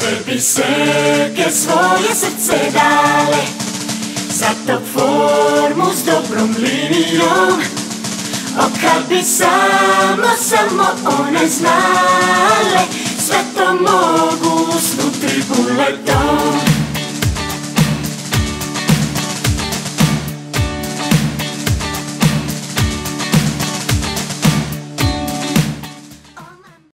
Tebi seke svoje srce dale, za top formu s dobrom linijom. O kad bi samo one znale, sve to može